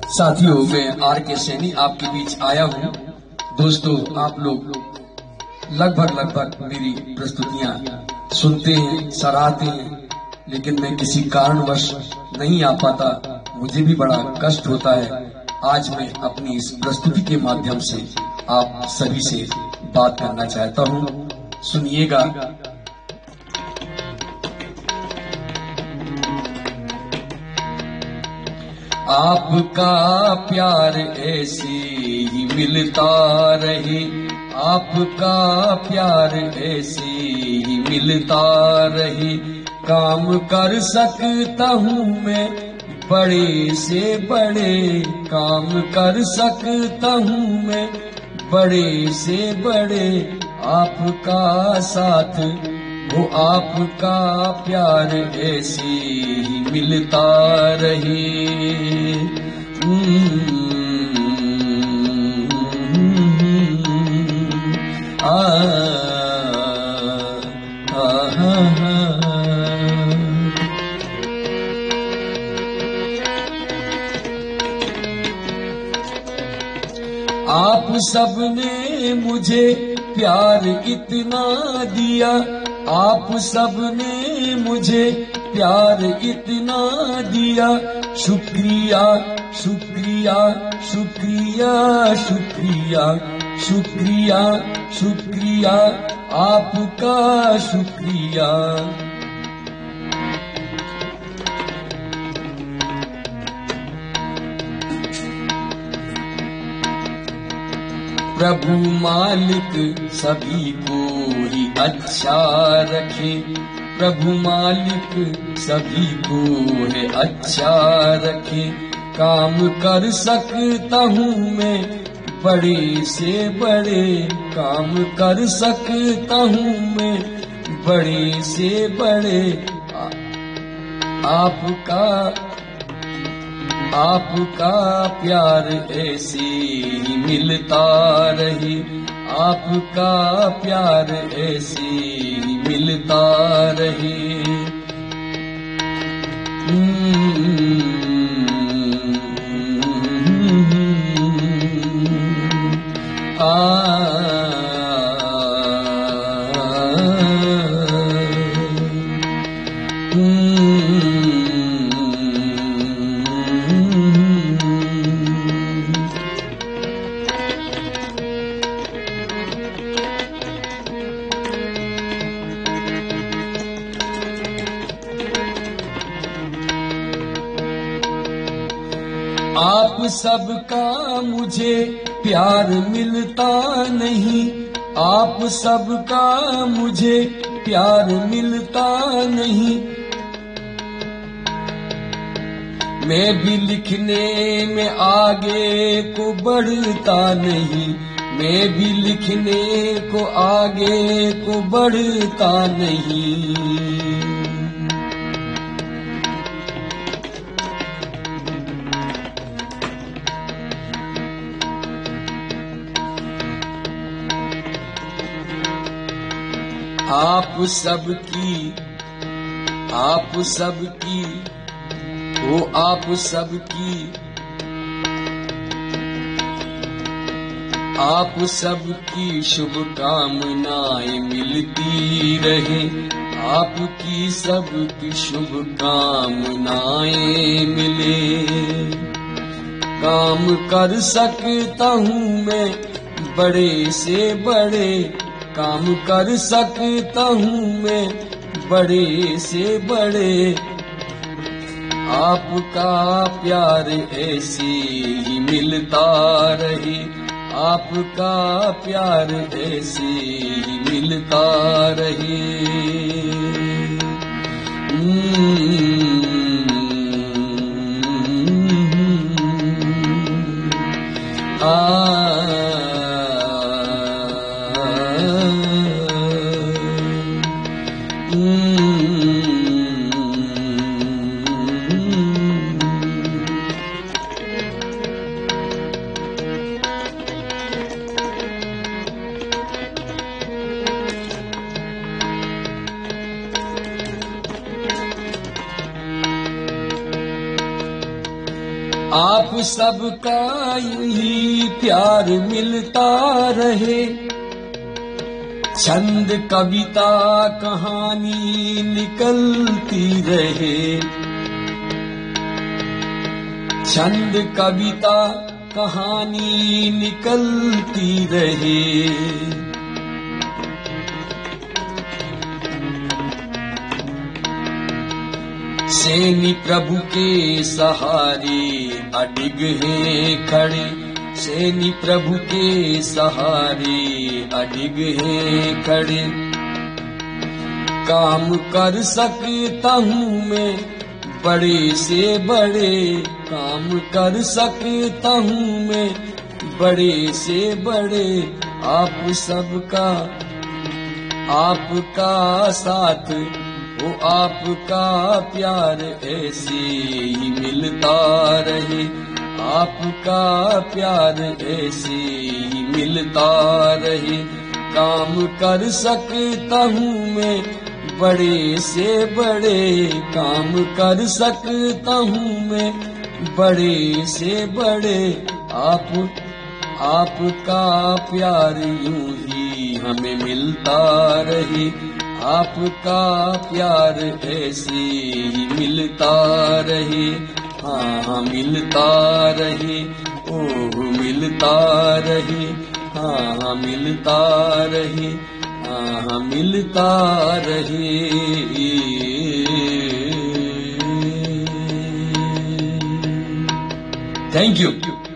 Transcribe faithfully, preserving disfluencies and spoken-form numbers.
साथियों, मैं आर के सैनी आपके बीच आया हूँ। दोस्तों, आप लोग लगभग लगभग मेरी प्रस्तुतियां सुनते हैं, सराहते हैं, लेकिन मैं किसी कारणवश नहीं आ पाता। मुझे भी बड़ा कष्ट होता है। आज मैं अपनी इस प्रस्तुति के माध्यम से आप सभी से बात करना चाहता हूँ। सुनिएगा। आपका प्यार ऐसे ही मिलता रहे, आपका प्यार ऐसे ही मिलता रहे। काम कर सकता हूँ मैं बड़े से बड़े, काम कर सकता हूँ मैं बड़े से बड़े। आपका साथ वो आपका प्यार ऐसे ही मिलता रहे। आ, आ, आ, आ, आप सबने मुझे प्यार इतना दिया, आप सबने मुझे प्यार इतना दिया। शुक्रिया शुक्रिया शुक्रिया शुक्रिया शुक्रिया शुक्रिया आपका शुक्रिया। प्रभु मालिक सभी को ही अच्छा रखे, प्रभु मालिक सभी को है अच्छा रखे। काम कर सकता हूँ मैं बड़े से बड़े, काम कर सकता हूँ मैं बड़े से बड़े। आ, आपका आपका प्यार ऐसे ही मिलता रहे, आपका प्यार ऐसे ही मिलता रहे। आ आप सबका मुझे प्यार मिलता नहीं, आप सबका मुझे प्यार मिलता नहीं। मैं भी लिखने में आगे को बढ़ता नहीं, मैं भी लिखने को आगे को बढ़ता नहीं। आप सबकी आप सबकी वो आप सबकी आप सबकी शुभकामनाएं मिलती रहे, आपकी सबकी शुभकामनाएं मिले। काम कर सकता हूँ मैं बड़े से बड़े, काम कर सकता हूँ मैं बड़े से बड़े। आपका प्यार ऐसे ही मिलता रहे, आपका प्यार ऐसे ही मिलता रहे। आ आप सबका यही प्यार मिलता रहे, छंद कविता कहानी निकलती रहे, छंद कविता कहानी निकलती रहे। सैनी प्रभु के सहारे अडिग हैं खड़े, सैनी प्रभु के सहारे अडिग हैं खड़े। काम कर सकता हूँ मैं बड़े से बड़े, काम कर सकता हूँ मैं बड़े से बड़े। आप सबका आपका साथ वो आपका प्यार ऐसे ही मिलता रहे, आपका प्यार ऐसे ही मिलता रहे। काम कर सकता हूँ मैं बड़े से बड़े, काम कर सकता हूँ मैं बड़े से बड़े। आप आपका प्यार यूं ही हमें मिलता रहे, आपका प्यार ऐसे ही मिलता रहे। हाँ हाँ मिलता रहे, ओह मिलता रहे, हाँ हाँ मिलता रहे, हाँ हाँ मिलता रहे। Thank you.